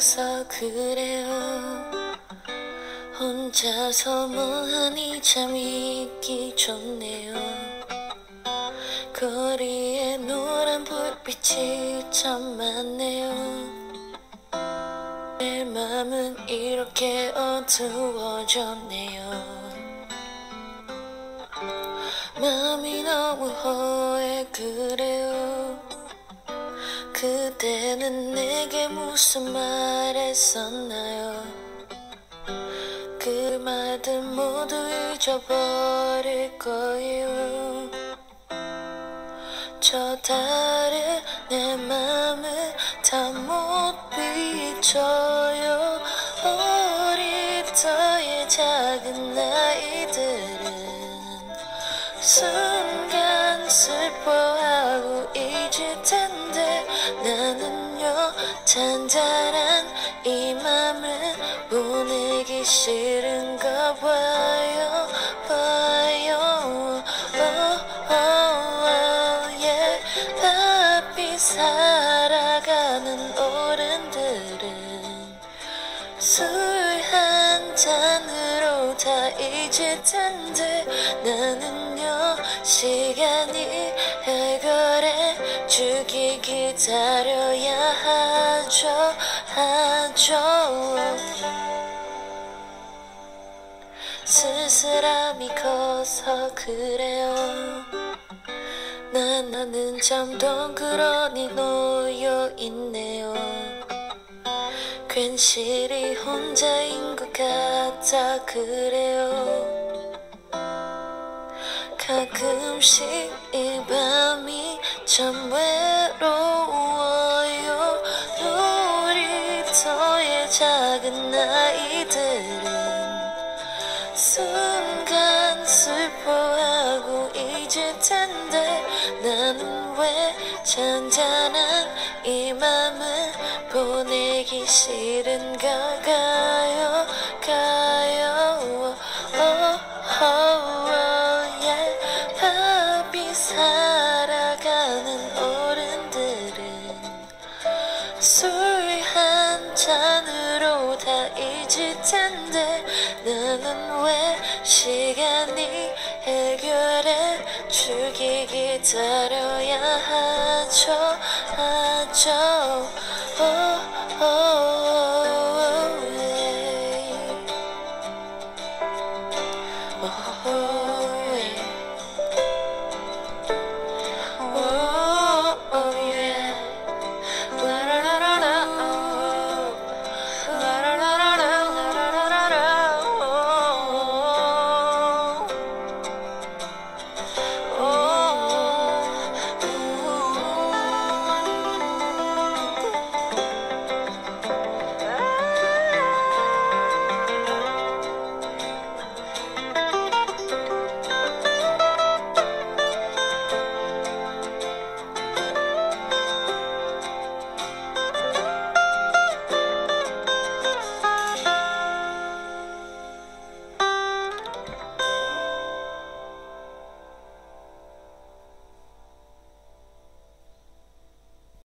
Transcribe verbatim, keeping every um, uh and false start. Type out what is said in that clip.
커서 그래요. 혼자서 멍하니 잠이 있기 좋네요. 거리에 노란 불빛이 참 많네요. 내 맘은 이렇게 어두워졌네요. 마음이 너무 허해 그래요. 그대는 내게 무슨 말 했었나요? 그 말들 모두 잊어버릴 거예요. 저 달에 내 맘을 다 못 비춰요. 어리터의 작은 아이들은 순간 슬퍼하고 잊을 텐데 나는요 잔잔한 이 맘을 보내기 싫은가 봐요. 봐요. oh, oh, oh, yeah. 바삐 살아가는 어른들은 술 한 잔으로 다 잊을 텐데 나는요 시간이 해결해 주길 기다려야 하죠 하죠. 쓸쓸함이 커서 그래요. 난 나는 참 덩그러니 놓여있네요. 괜시리 혼자인 것 같아 그래요. 가끔씩 이 밤이 참 외로워요. 놀이터의 작은 아이들은 순간 슬퍼하고 잊을 텐데 나는 왜 잔잔한 이 맘을 보내기 싫은가 가요 가요. oh, oh, oh, yeah. 바삐 살아가는 어른들은 술 한 잔으로 다 잊을 텐데 나는 왜 시간이 해결해 주길 기다려야 하죠 하죠. oh, oh, oh.